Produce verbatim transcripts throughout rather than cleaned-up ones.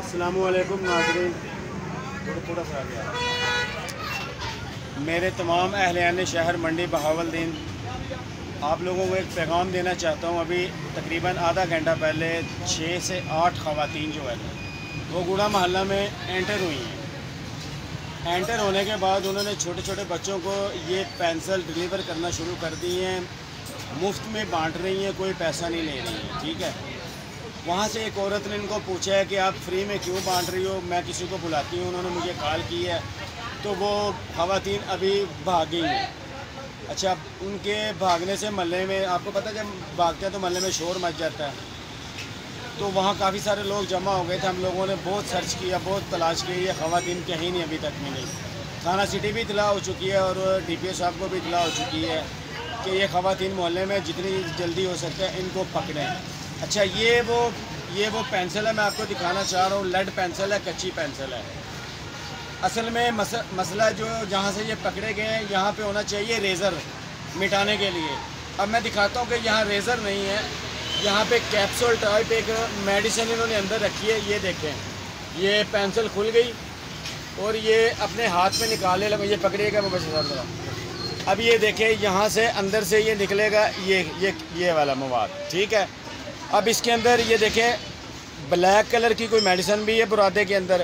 अस्सलामुअलैकुम नाज़रीन, थोड़ा सा आ गया। मेरे तमाम अहलियान शहर मंडी बहावलदीन, आप लोगों को एक पैगाम देना चाहता हूँ। अभी तकरीबन आधा घंटा पहले छः से आठ ख़वातीन जो है वो गुड़ा मोहल्ला में एंटर हुई हैं। एंटर होने के बाद उन्होंने छोटे छोटे बच्चों को ये पेंसिल डिलीवर करना शुरू कर दी हैं। मुफ्त में बांट रही हैं, कोई पैसा नहीं ले रही हैं, ठीक है। वहाँ से एक औरत ने इनको पूछा है कि आप फ्री में क्यों बांट रही हो, मैं किसी को बुलाती हूँ। उन्होंने मुझे कॉल की है, तो वो ख़वातीन अभी भाग गई हैं। अच्छा, उनके भागने से महल्ले में, आपको पता है जब भागते हैं तो महल्ले में शोर मच जाता है, तो वहाँ काफ़ी सारे लोग जमा हो गए थे। हम लोगों ने बहुत सर्च किया, बहुत तलाश की, ये ख़वातीन कहीं नहीं अभी तक मिली। थाना सिटी भी इतला हो चुकी है और डी पी ओ साहब को भी इतला हो चुकी है कि ये ख़वातीन मोहल्ले में जितनी जल्दी हो सकता है इनको पकड़ें। अच्छा, ये वो ये वो पेंसिल है, मैं आपको दिखाना चाह रहा हूँ। लेड पेंसिल है, कच्ची पेंसिल है। असल में मस, मसला जो जहाँ से ये पकड़े गए हैं, यहाँ पे होना चाहिए रेज़र मिटाने के लिए। अब मैं दिखाता हूँ कि यहाँ रेज़र नहीं है, यहाँ पे कैप्सूल टाइप एक मेडिसिन इन्होंने अंदर रखी है। ये देखें, ये पेंसिल खुल गई और ये अपने हाथ में निकालने लगा। ये पकड़िएगा वो बच्चे साहब, अब ये देखें, यहाँ से अंदर से ये निकलेगा, ये ये ये वाला मवाद, ठीक है। अब इसके अंदर ये देखें, ब्लैक कलर की कोई मेडिसिन भी है बुरादे के अंदर।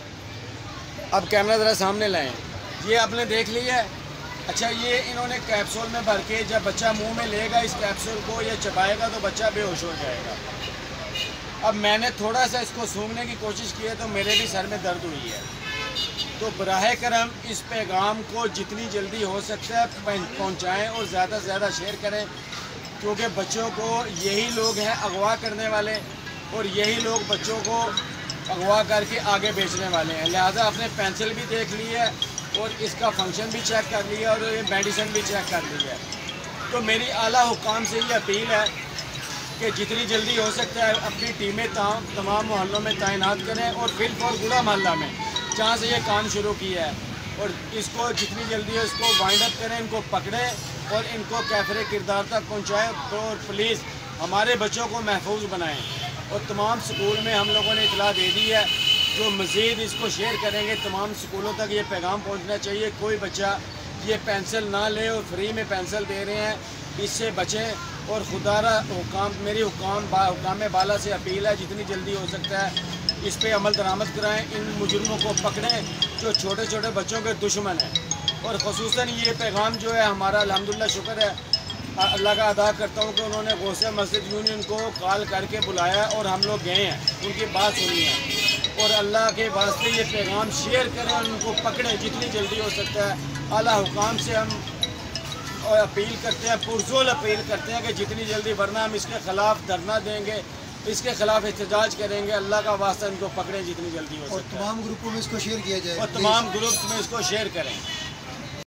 अब कैमरा ज़रा सामने लाएं, ये आपने देख लिया है। अच्छा, ये इन्होंने कैप्सूल में भर के जब बच्चा मुंह में लेगा इस कैप्सूल को, ये चबाएगा तो बच्चा बेहोश हो जाएगा। अब मैंने थोड़ा सा इसको सूंघने की कोशिश की है तो मेरे भी सर में दर्द हुई है। तो बराह करम इस पैगाम को जितनी जल्दी हो सकता है पहुँचाएँ और ज़्यादा से ज़्यादा शेयर करें, क्योंकि बच्चों को यही लोग हैं अगवा करने वाले और यही लोग बच्चों को अगवा करके आगे बेचने वाले हैं। लिहाजा आपने पेंसिल भी देख ली है और इसका फंक्शन भी चेक कर लिया और ये मेडिसिन भी चेक कर ली है। तो मेरी आला हुकाम से ये अपील है कि जितनी जल्दी हो सकता है अपनी टीमें तमाम मोहल्लों में तैनात करें और फिल फॉर गुड़ा मोहल्ला में जहाँ से ये काम शुरू किया है, और इसको जितनी जल्दी हो इसको वाइंड अप करें, इनको पकड़ें और इनको कैफरे किरदार तक पहुँचाएँ। तो प्लीज़ हमारे बच्चों को महफूज बनाएँ। और तमाम स्कूल में हम लोगों ने इतला दे दी है, जो मज़ीद इसको शेयर करेंगे तमाम स्कूलों तक ये पैगाम पहुंचना चाहिए। कोई बच्चा ये पेंसिल ना ले और फ्री में पेंसिल दे रहे हैं, इससे बचें। और खुदारा हुकाम, मेरी हुकाम बा हुकाम बाला से अपील है, जितनी जल्दी हो सकता है इस पर अमल दरामद कराएँ, इन मुजुर्मों को पकड़ें जो छोटे छोटे बच्चों के दुश्मन हैं। और ख़ुसूसन ये पैगाम जो है हमारा अल्हम्दुलिल्लाह शुक्र है अल्लाह का अदा करता हूँ कि उन्होंने गौसे मस्जिद यूनियन को कॉल करके बुलाया और हम लोग गए हैं, उनकी बात सुनी है। और अल्लाह के वास्ते ये पैगाम शेयर करें और उनको पकड़ें जितनी जल्दी हो सकता है। आला हुकाम से हम अपील करते हैं, पुरजोर अपील करते हैं कि जितनी जल्दी, वरना हम इसके ख़िलाफ़ धरना देंगे, इसके खिलाफ एहतजाज करेंगे। अल्लाह का वास्ता इनको पकड़ें जितनी जल्दी हो सकता है। और तमाम ग्रुपों में इसको शेयर किया जाए और तमाम ग्रुप्स में इसको शेयर करें।